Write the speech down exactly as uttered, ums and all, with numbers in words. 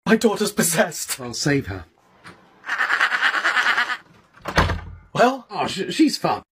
My daughter's possessed. I'll save her. Well? Oh, sh she's fine.